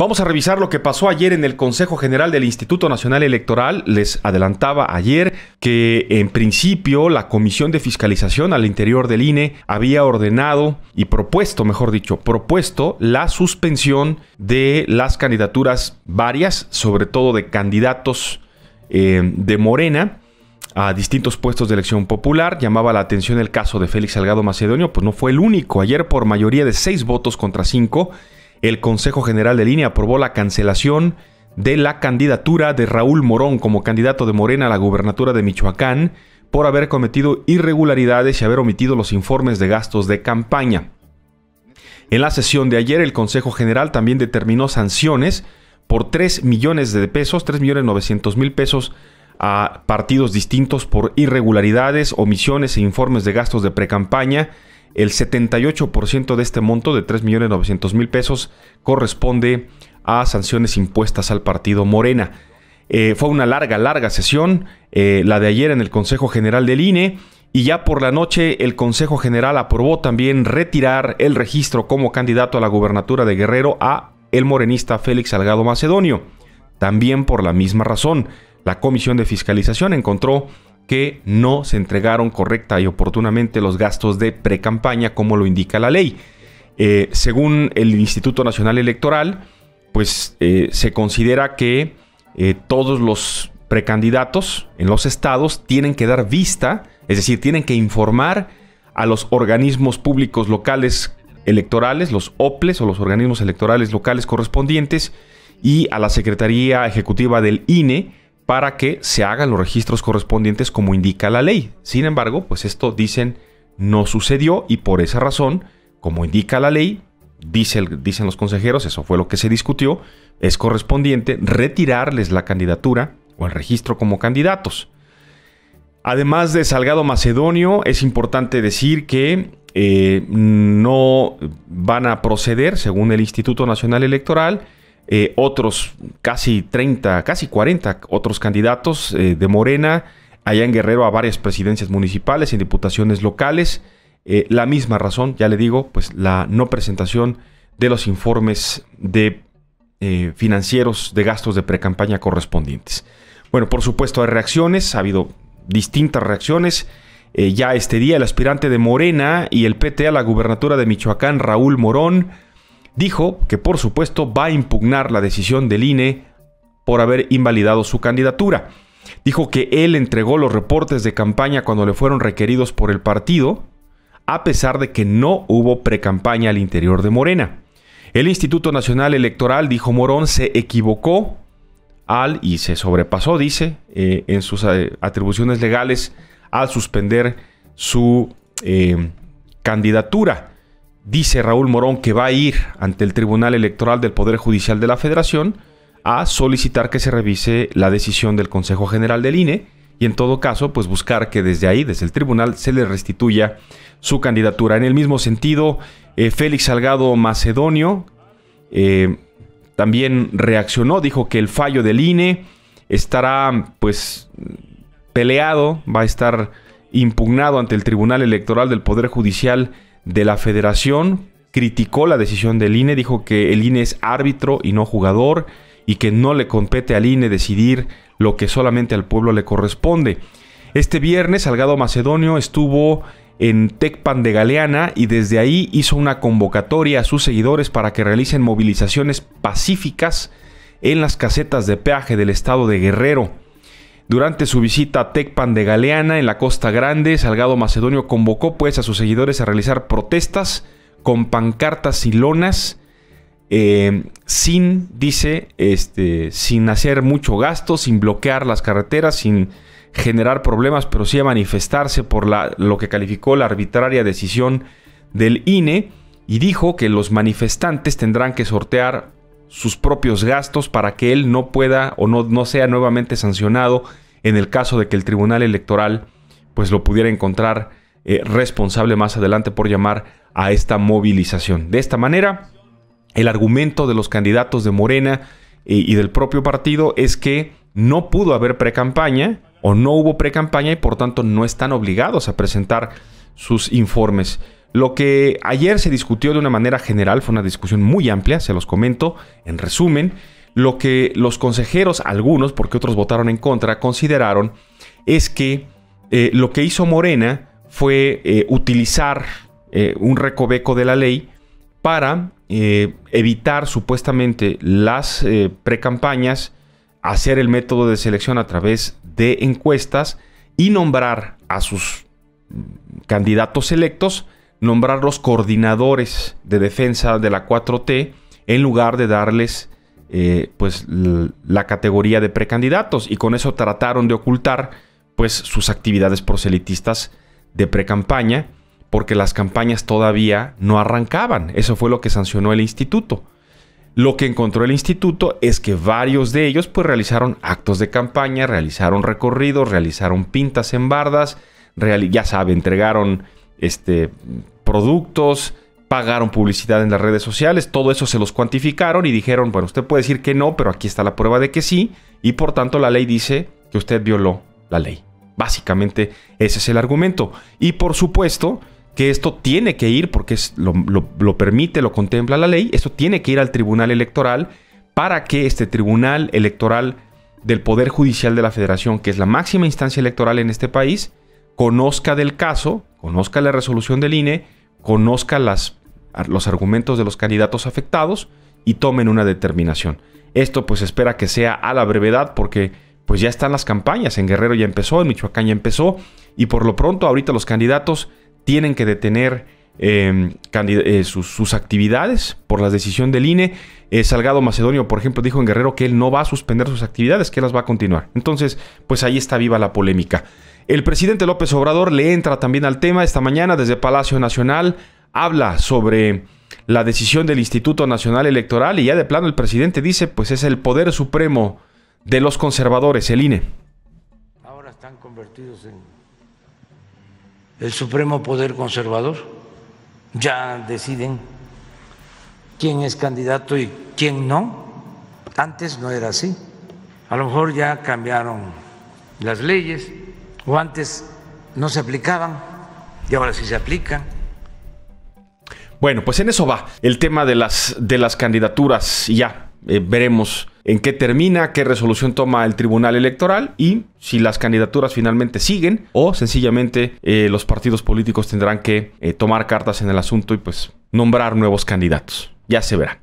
Vamos a revisar lo que pasó ayer en el Consejo General del Instituto Nacional Electoral. Les adelantaba ayer que en principio la Comisión de Fiscalización al interior del INE había ordenado y propuesto la suspensión de las candidaturas varias, sobre todo de candidatos de Morena a distintos puestos de elección popular. Llamaba la atención el caso de Félix Salgado Macedonio, pues no fue el único. Ayer, por mayoría de 6 votos contra 5, el Consejo General del INE aprobó la cancelación de la candidatura de Raúl Morón como candidato de Morena a la gubernatura de Michoacán por haber cometido irregularidades y haber omitido los informes de gastos de campaña. En la sesión de ayer, el Consejo General también determinó sanciones por 3 millones de pesos, 3.900.000 pesos a partidos distintos por irregularidades, omisiones e informes de gastos de precampaña. El 78% de este monto de 3.900.000 pesos corresponde a sanciones impuestas al partido Morena. Fue una larga sesión, la de ayer en el Consejo General del INE, y ya por la noche el Consejo General aprobó también retirar el registro como candidato a la gubernatura de Guerrero a el morenista Félix Salgado Macedonio. También por la misma razón, la Comisión de Fiscalización encontró que no se entregaron correcta y oportunamente los gastos de precampaña como lo indica la ley. Según el Instituto Nacional Electoral, pues se considera que todos los precandidatos en los estados tienen que dar vista, es decir, tienen que informar a los organismos públicos locales electorales, los OPLES o los organismos electorales locales correspondientes, y a la Secretaría Ejecutiva del INE, para que se hagan los registros correspondientes como indica la ley. Sin embargo, pues esto dicen no sucedió, y por esa razón, como indica la ley, dicen los consejeros, eso fue lo que se discutió, es correspondiente retirarles la candidatura o el registro como candidatos. Además de Salgado Macedonio, es importante decir que no van a proceder, según el Instituto Nacional Electoral, otros casi 40 otros candidatos de Morena, allá en Guerrero, a varias presidencias municipales, en diputaciones locales. La misma razón, ya le digo, pues la no presentación de los informes de financieros de gastos de precampaña correspondientes. Bueno, por supuesto hay reacciones, ha habido distintas reacciones. Ya este día el aspirante de Morena y el PT a la gubernatura de Michoacán, Raúl Morón, dijo que por supuesto va a impugnar la decisión del INE por haber invalidado su candidatura. Dijo que él entregó los reportes de campaña cuando le fueron requeridos por el partido, a pesar de que no hubo precampaña al interior de Morena. El Instituto Nacional Electoral, dijo Morón, se equivocó y se sobrepasó, dice, en sus atribuciones legales al suspender su candidatura. Dice Raúl Morón que va a ir ante el Tribunal Electoral del Poder Judicial de la Federación a solicitar que se revise la decisión del Consejo General del INE y en todo caso pues buscar que desde ahí, desde el tribunal, se le restituya su candidatura. En el mismo sentido, Félix Salgado Macedonio también reaccionó, dijo que el fallo del INE estará pues peleado, va a estar impugnado ante el Tribunal Electoral del Poder Judicial de la Federación. Criticó la decisión del INE, dijo que el INE es árbitro y no jugador y que no le compete al INE decidir lo que solamente al pueblo le corresponde. Este viernes Salgado Macedonio estuvo en Tecpan de Galeana y desde ahí hizo una convocatoria a sus seguidores para que realicen movilizaciones pacíficas en las casetas de peaje del estado de Guerrero. Durante su visita a Tecpan de Galeana, en la Costa Grande, Salgado Macedonio convocó pues a sus seguidores a realizar protestas con pancartas y lonas, sin hacer mucho gasto, sin bloquear las carreteras, sin generar problemas, pero sí a manifestarse por lo que calificó la arbitraria decisión del INE, y dijo que los manifestantes tendrán que sortear sus propios gastos para que él no pueda o no sea nuevamente sancionado en el caso de que el Tribunal Electoral pues lo pudiera encontrar responsable más adelante por llamar a esta movilización. De esta manera, el argumento de los candidatos de Morena y del propio partido es que no pudo haber precampaña o no hubo precampaña y por tanto no están obligados a presentar sus informes. Lo que ayer se discutió de una manera general fue una discusión muy amplia, se los comento en resumen. Lo que los consejeros, algunos, porque otros votaron en contra, consideraron es que lo que hizo Morena fue utilizar un recoveco de la ley para evitar supuestamente las precampañas, hacer el método de selección a través de encuestas y nombrar a sus candidatos electos, nombrar los coordinadores de defensa de la 4T en lugar de darles pues la categoría de precandidatos, y con eso trataron de ocultar pues sus actividades proselitistas de precampaña, porque las campañas todavía no arrancaban. Eso fue lo que sancionó el instituto. Lo que encontró el instituto es que varios de ellos pues realizaron actos de campaña, realizaron recorridos, realizaron pintas en bardas, ya sabe, entregaron productos, pagaron publicidad en las redes sociales. Todo eso se los cuantificaron y dijeron, bueno, usted puede decir que no, pero aquí está la prueba de que sí, y por tanto la ley dice que usted violó la ley. Básicamente ese es el argumento. Y por supuesto que esto tiene que ir, porque lo permite, lo contempla la ley, esto tiene que ir al Tribunal Electoral para que este Tribunal Electoral del Poder Judicial de la Federación, que es la máxima instancia electoral en este país, conozca del caso, conozca la resolución del INE, conozca los argumentos de los candidatos afectados y tomen una determinación. Esto pues espera que sea a la brevedad, porque pues ya están las campañas. En Guerrero ya empezó, en Michoacán ya empezó, y por lo pronto ahorita los candidatos tienen que detener sus actividades por la decisión del INE. Salgado Macedonio, por ejemplo, dijo en Guerrero que él no va a suspender sus actividades, que él las va a continuar. Entonces, pues ahí está viva la polémica. El presidente López Obrador le entra también al tema esta mañana desde Palacio Nacional. Habla sobre la decisión del Instituto Nacional Electoral y ya de plano el presidente dice, pues es el poder supremo de los conservadores, el INE. Ahora están convertidos en el supremo poder conservador. Ya deciden quién es candidato y quién no. Antes no era así. A lo mejor ya cambiaron las leyes, o antes no se aplicaban y ahora sí se aplican. Bueno, pues en eso va el tema de las candidaturas, y ya veremos en qué termina, qué resolución toma el Tribunal Electoral y si las candidaturas finalmente siguen o sencillamente los partidos políticos tendrán que tomar cartas en el asunto y pues nombrar nuevos candidatos. Ya se verá.